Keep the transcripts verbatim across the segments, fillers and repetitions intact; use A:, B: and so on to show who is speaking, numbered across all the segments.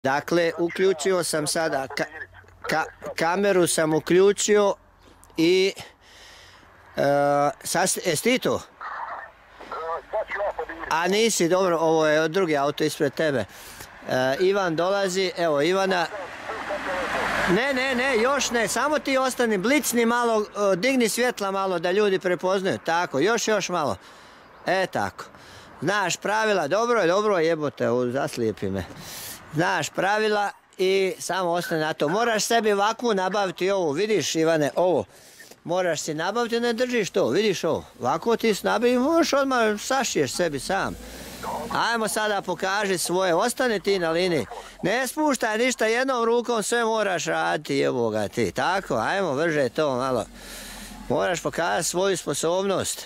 A: Dakle, uključio sam sada, ka, ka, kameru sam uključio i uh, sad, jesi ti tu? A nisi, dobro, ovo je drugi auto ispred tebe. Uh, Ivan dolazi, evo Ivana. Ne, ne, ne, još ne, samo ti ostani, blicni malo, uh, digni svjetla malo da ljudi prepoznaju. Tako, još, još malo. E, tako. Znaš pravila, dobro je, dobro je, jebote, zaslijepi me. Znaš pravila i samo ostane na to. Moraš sebi ovakvu nabaviti ovu, vidiš Ivane, ovo. Moraš si nabaviti, ne držiš to, vidiš ovo. Ovako ti si nabavi, možeš odmah sašiješ sebi sam. Ajmo sada pokaži svoje, ostane ti na liniji. Ne spuštaj ništa, jednom rukom sve moraš raditi, jeboga ti. Tako, ajmo, vrže to malo. Moraš pokazati svoju sposobnost.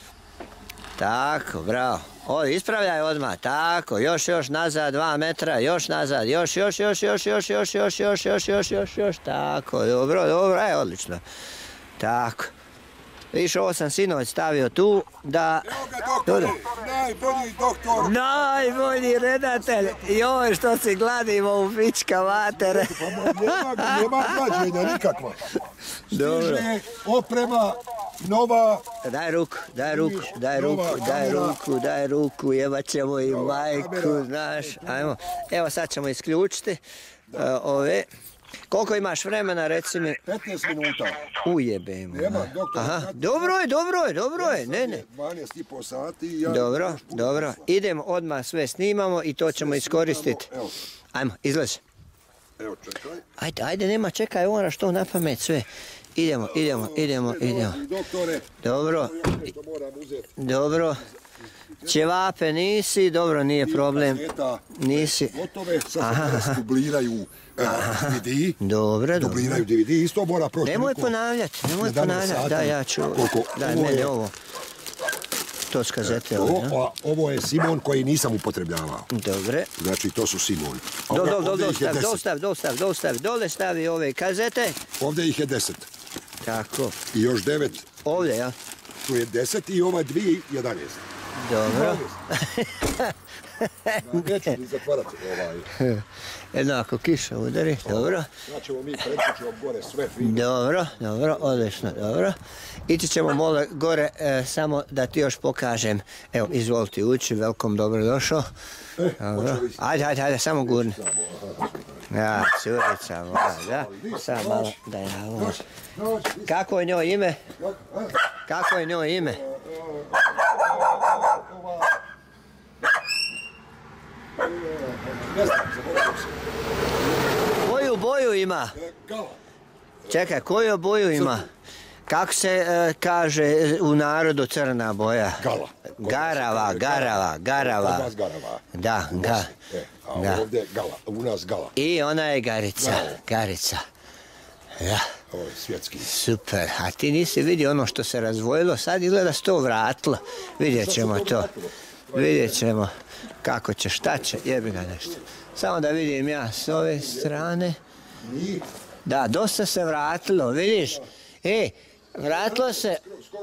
A: Tako, bravo. O, ispravljaj odmah, tako, još, još nazad, dva metra, još nazad, još, još, još, još, još, još, još, još, još, još, još, još, tako, dobro, dobro, e, odlično. Tako. Viš, ovo sam sinoć stavio tu, da...
B: Evo ga, doktore, najbolji doktor.
A: Najbolji redatelj, joj, što si gladim ovu pička matere.
B: Nema glađenja nikakva.
A: Dobro.
B: Stiže oprema nova.
A: Daj ruku, daj ruku, daj ruku, daj ruku, daj ruku, jebat ćemo i majku, znaš. Ajmo, evo sad ćemo isključiti ove. Koliko imaš vremena, reci mi?
B: petnaest minuta.
A: Ujebemo.
B: Nema, doktor.
A: Aha, dobro je, dobro je, dobro je, ne, ne.
B: dvanaest i po sati i ja...
A: Dobro, dobro. Idemo, odmah sve snimamo i to ćemo iskoristiti. Ajmo, izlazi.
B: Evo, čekaj.
A: Ajde, ajde, nema, čekaj, moraš to na pamet sve. Idemo, idemo, idemo, idemo.
B: Doktore,
A: dobro.
B: nešto moram uzeti.
A: Dobro. Ćevape nisi, dobro, nije problem. Nisi.
B: Gotove, sad se dubliraju D V D.
A: Dobro, dobro.
B: Dubliraju D V D, isto mora proći.
A: Nemoj ponavljati, nemoj ponavljati. Da, ja ću, daj meni ovo. To s kazete ovdje.
B: Ovo je Simon koji nisam upotrebljavao.
A: Dobre.
B: Znači, to su Simon.
A: Dol, dol, dol, dostav, dostav, dostav, dostav. Dole stavi ove kazete.
B: Ovdje ih je deset.
A: Tako.
B: I još devet.
A: Ovdje, ja?
B: Tu je deset i ova dvije, jedanaest.
A: Dobro.
B: Neću ni zatvarati ovaj.
A: Jednako kiša udari, dobro.
B: Znači ćemo mi preći gore sve fino.
A: Dobro, dobro, odlično, dobro. Ići ćemo mole gore, e, samo da ti još pokažem. Evo, izvolite ući, velkom, dobro došao.
B: E,
A: dobro. Ajde, ajde, ajde, samo gurni. Ja, curica, moja, da. Samo malo, da ja ovo. Kako je njoj ime? Kako je njoj ime? Koju boju ima?
B: Gala.
A: Čekaj, koju boju ima? Kako se uh, kaže u narodu crna boja?
B: Gala.
A: Garava, garava, garava.
B: Kod nas garava.
A: Da, ga.
B: E, a da. Ovdje gala, u nas gala.
A: I ona je garica,
B: Gala.
A: garica. Da.
B: Ovo je svjetski.
A: Super, a ti nisi vidio ono što se razvojilo, sad izgleda se to vratilo. Vidjet ćemo to. Vidjet ćemo kako će, šta će, jebi ga nešto. Samo da vidim ja s ove strane. Da, dosta se vratilo, vidiš. E, vratilo se,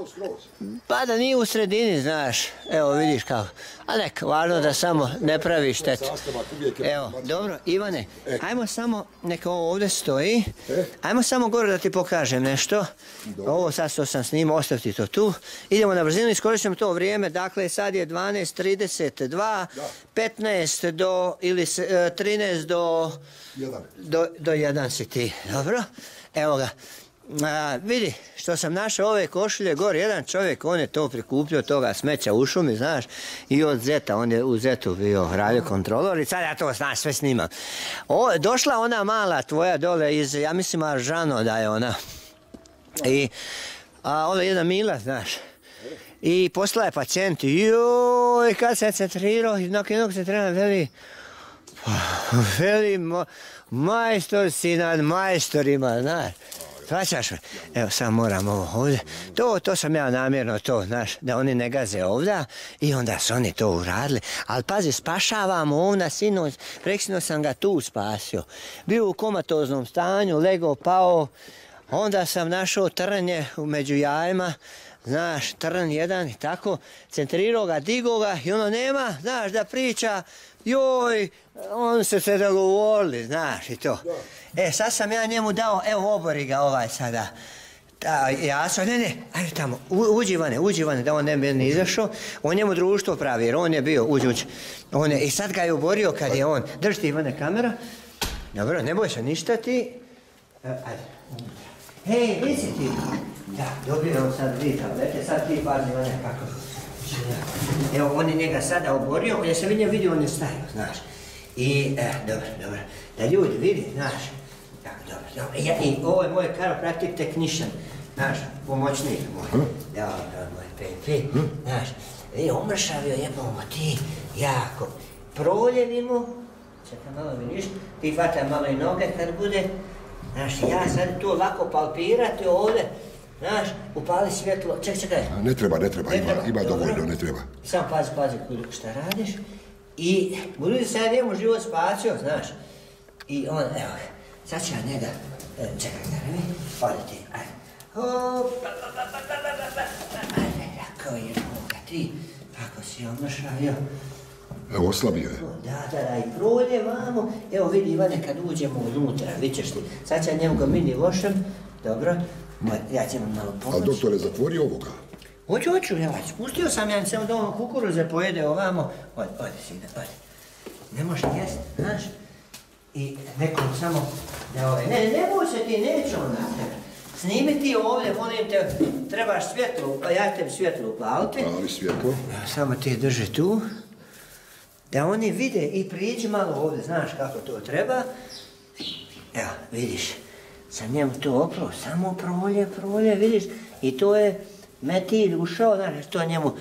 A: pa da nije u sredini, znaš. Evo, vidiš kako. A nek, važno da samo ne pravi štetu. Evo, dobro, Ivane, ajmo samo, neka ovo ovdje stoji. Ajmo samo gore da ti pokažem nešto. Ovo sad što sam snimao, ostaviti to tu. Idemo na brzinu, iskoristim to vrijeme. Dakle, sad je dvanaest trideset dva, petnaest do, ili trinaest do, do, do jedan si ti. Dobro, evo ga. A, vidi, što sam našao ove košulje gore, jedan čovjek, on je to prikupljio toga smeća u šumi, znaš, i od Zeta, on je u Zetu bio radio kontrolor i sad ja to, znaš, sve snimam. O, došla ona mala tvoja dole iz, ja mislim, Aržano da je ona, i, a ovo je jedna Mila, znaš, i poslala je pacijent, joj, kad se centrirao, nakon jednog centrirana, veli, veli, majstor si nad majstorima, znaš. Svaćaš me? Evo, sad moram ovo ovdje. To, to sam ja namjerno to, znaš, da oni ne gaze ovdje i onda su oni to uradili. Ali pazi, spašavamo ovdje sinoć, preksino sam ga tu spasio. Bio u komatoznom stanju, legao, pao, onda sam našao trnje među jajima, znaš, trn jedan i tako, centrirao ga, digao ga i ono nema, znaš, da priča, Joj, on se se dogovorili, znaš i to. E, sad sam ja njemu dao, evo obori ga ovaj sada. Ta, ja sam, ne, ne, ajde tamo, u, uđi Ivane, uđi Ivane, da on ne bi ne izašao. On njemu društvo pravi, jer on je bio, uđi, uđi. On je, i sad ga je oborio kad je on, drži ti Ivane kamera. Dobro, ne boj se ništa ti. E, ajde, hej, vidi si ti. Da, dobio on sad dvije tablete, sad ti pazi Ivane kako. Evo, on je njega sada oborio, ja sam vidio, vidio, on je stajao, znaš. I, e, dobro, dobro, da ljudi vidi, znaš. Tako, dobro, dobro. Ja, i ovo je moj chiropractic technician, znaš, pomoćnik moj. Dobro, moj Pepi, znaš. I omršavio jebamo ti, jako. Proljevi mu, čekaj malo vidiš, ti hvataj malo i noge kad bude. Znaš, ja sad tu lako palpirati ovdje. Znaš, upali svjetlo, ček, čekaj.
B: Ne treba, ne treba, ima, ima dovoljno, ne treba.
A: Samo pazi, pazi šta radiš. I budući se ja njemu život spasio, znaš. I on, evo ga, sad ću ja njega, čekaj ga, ne mi, ode ti, ajde. Hop, ajde, jako je moga ti, kako si omršavio.
B: Evo, oslabio je.
A: Da, da, da, i prolje vamo. Evo vidi Ivane, kad uđemo unutra, vidit ćeš ti. Sad ću ja njemu ga mini vošem, dobro. Ja ću vam malo pomoći.
B: Ali doktore, zatvori ovoga.
A: Hoću, hoću, ja spustio sam ja samo da ono kukuruze pojede ovamo. Ode, ode sine, ode. Ne može jest, znaš. I nekom samo da ove, ne, ne boj se ti, neću on na tebe. Snimi ti ovdje, molim te, trebaš svjetlo, pa ja tebi svjetlo upaliti.
B: Pali svjetlo.
A: Samo ti drži tu. Da oni vide i priđi malo ovdje, znaš kako to treba. Evo, vidiš. Sam njemu to oprao, samo prolje, prolje, vidiš, i to je metil ušao, znaš, to njemu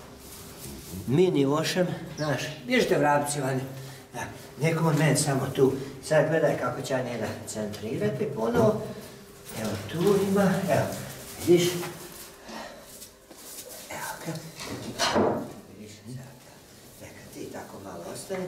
A: mini vošem, znaš, bježite vrapci vani, da, nekom od meni samo tu, sad gledaj kako će ja njega centrirati ponovo, evo tu ima, evo, vidiš, evo ga, vidiš, neka ti tako malo ostane,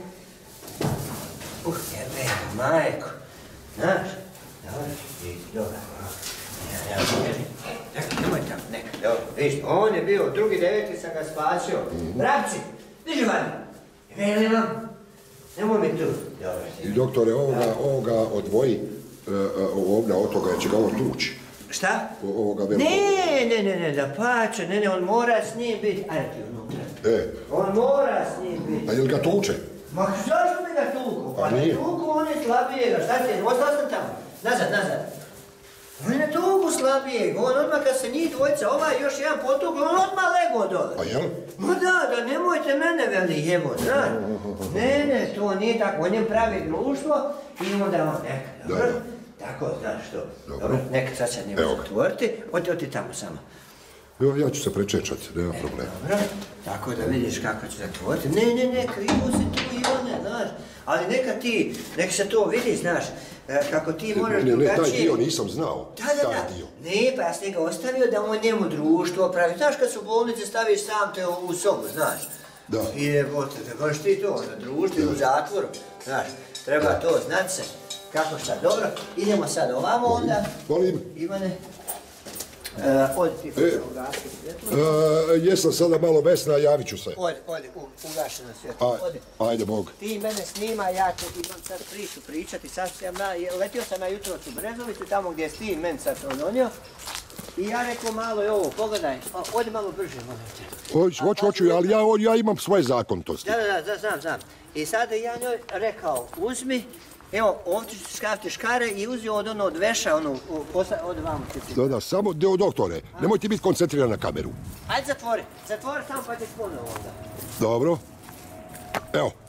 A: uh, jebe, majko, znaš, dobro, vidi, dobro. Ja, ja, bježi. Neka, nemoj tamo, neka, dobro, vidiš, on je bio, drugi deveti sam ga spasio. Vrapci, viži vani. Veli vam, nemoj mi tu. Dobro.
B: I doktore, ovoga, ovoga odvoji, ovdje od toga, će ga ovo tući.
A: Šta?
B: Ovoga velikog.
A: Ne, ne, ne, ne, da pače, ne, ne, on mora s njim biti. Ajde ti unutra.
B: E.
A: On mora s njim biti.
B: A je li ga tuče?
A: Ma zašto bi ga tuku? Pa ne tuku, on je slabijega, šta ti je, ostao sam tamo. Nazad, nazad. On je tuku slabijeg, on odmah kad se njih dvojica, ovaj još jedan potuk, on odmah lego dole.
B: A jel?
A: Ma da, da nemojte mene veli jevo, znaš. Ne, ne, to nije tako, on je pravi društvo i onda on neka, dobro? Tako, znaš što. Dobro, neka sad će njemu zatvoriti, oti, oti tamo samo.
B: Jo, ja ću se prečečati, nema problema.
A: Dobro, tako da vidiš kako ću zatvoriti. Ne, ne, ne, krivo si tu i one, znaš. Ali neka ti, nek se to vidi, znaš, kako ti moraš drugačije...
B: Ne, ne, taj dio nisam znao.
A: Da, da, da. Ne, pa ja sam ga ostavio da on njemu društvo pravi. Znaš, kad su u bolnici staviš sam te u sobu, znaš.
B: Da.
A: I jebote, da baš ti to, na društvu, u zatvoru, znaš. Treba to, znat se. Kako šta, dobro, idemo sad ovamo onda.
B: Volim.
A: Ivane. Odi ti hoću ugasiti svjetlo.
B: Jesam sada malo besna, javit ću se.
A: Odi, odi, ugašeno svjetlo, odi.
B: Ajde, Bog.
A: Ti mene snima, ja ću ti imam sad priču pričati, sad sam ja, letio sam na jutro u Brezovicu, tamo gdje je Steve meni sad to donio. I ja rekao malo i ovo, pogledaj, odi malo brže, molim te.
B: Hoću, hoću, ali ja, ja imam svoje zakonitosti.
A: Da, da, da, znam, znam. I sada ja njoj rekao, uzmi, evo, ovdje ću skaviti škare i uzio od ono od veša, ono, od vamo ću ti.
B: Da, da, samo, doktore, nemojte biti koncentriran na kameru.
A: Ajde zatvori, zatvori samo pa ćeš ponovo onda.
B: Dobro. Evo.